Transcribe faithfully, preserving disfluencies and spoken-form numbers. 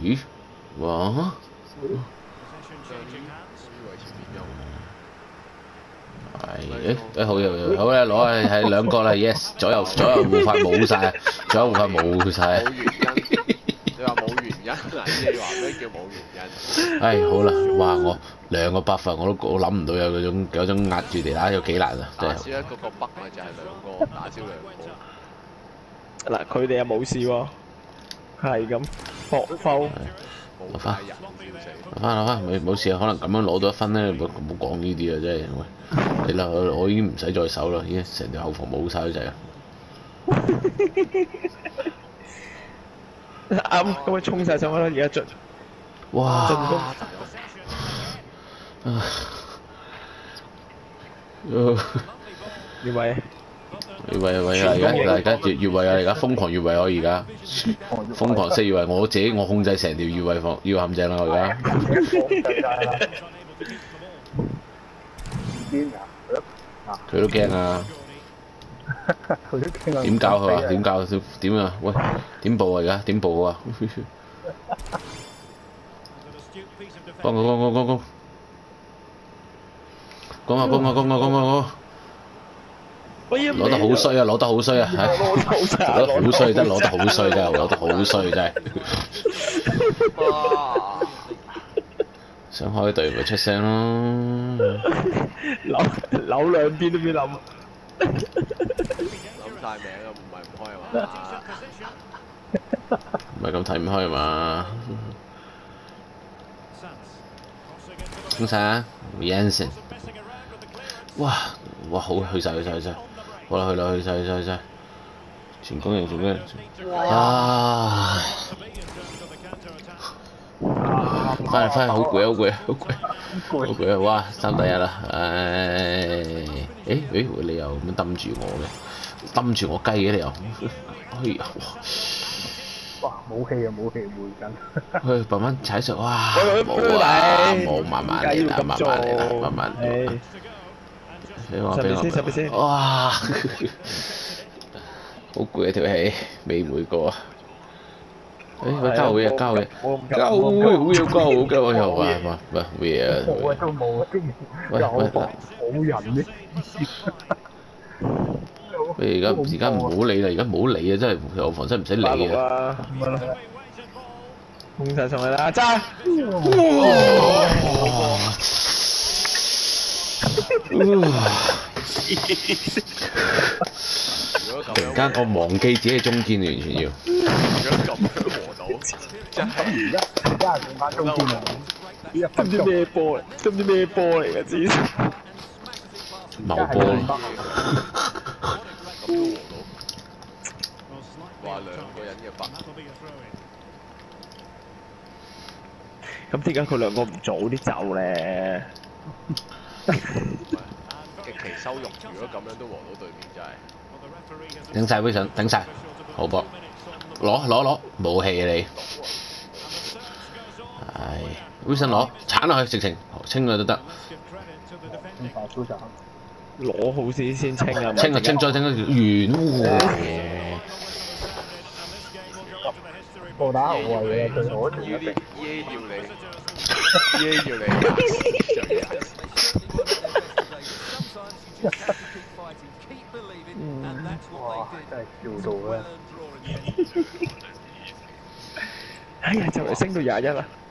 咦？哇！係誒誒好嘢好咧，攞去係兩個啦 ，yes， 左右左右護法冇晒，左右護法冇晒。 冇原因，你話冇原因啊？你話咩叫冇原因？ 唉，好啦，哇！我兩個 buff 啊，我都我諗唔到有嗰種有種壓住地打有幾難啊！真係。 打少一個個北咪就係兩個，打少兩個。 嗱，佢哋又冇事喎，係咁搏摟。 冇翻人攞翻攞翻，冇冇事啊！可能咁樣攞到一分咧，唔好講呢啲啊！真係，喂，你啦，我我已經唔使再守啦，已經成條後防冇晒咗滯啊！ 啱，咁咪衝晒上去啦！而家進， 哇！ 進攻。 啊！ 越位。 越位越位啊！而家而家越越位啊！而家瘋狂越位我而家，瘋狂式越位，我自己我控制成條越位防越陷阱啦我而家。佢都驚啊！ 佢都驚啊！ 點教佢啊？點教點啊？喂，點報啊？而家點報啊？講講講講講講，講啊講啊講啊講啊講！攞得好衰啊！攞得好衰啊！係攞得好衰，真係攞得好衰真係，攞得好衰真係。想開隊咪出聲咯！ 扭扭兩邊都俾諗。 諗晒名啊，唔係唔開啊嘛？ 唔係咁睇唔開嘛？通晒啊 ，Jansen！ 哇哇好去晒去晒去晒！好啦，去啦，去晒去晒去晒！全攻型，全攻型！啊！翻嚟翻嚟，好攰啊，好攰啊，好攰，好攰啊！哇，三打一啦，唉，誒誒，你又咁樣揼住我嘅，揼住我雞嘅你又，哎呀！ 哇，冇氣啊，冇氣回緊。 去慢慢踩上，哇！冇啊，冇，慢慢嚟啦，慢慢嚟啦，慢慢嚟。你話俾我，哇！好攰啊條氣，未回過啊！誒，喂，交會啊，交會，交會，好嘢，交會，交會又話話話咩啊？ 冇啊，都冇啊，都冇。喂喂，冇人呢？ 喂，而家而家唔好理啦，而家唔好理啊！真係後防真係唔使理啊！ 衝晒上去啦，揸！ 突然間我忘記自己係中堅，完全要。 如果咁樣和到，真係而家而家係剩翻中堅啦。 都唔知咩波嚟，都唔知咩波嚟嘅知。 矛波。 咁都和到，話兩個人嘅白。 咁點解佢兩個唔早啲走咧？ 極其羞辱，如果咁樣都和到對面真係。 頂晒威上，頂晒，好波，攞攞攞，冇氣啊你！唉，威上攞，鏟落去直情清佢都得。 攞好先先清啊！ 清啊清再清完，哇！ 暴打後衞啊，最好一要啲耶要你，耶要你。 哇！真係笑到咧〜 哎呀，就嚟升到廿一啦〜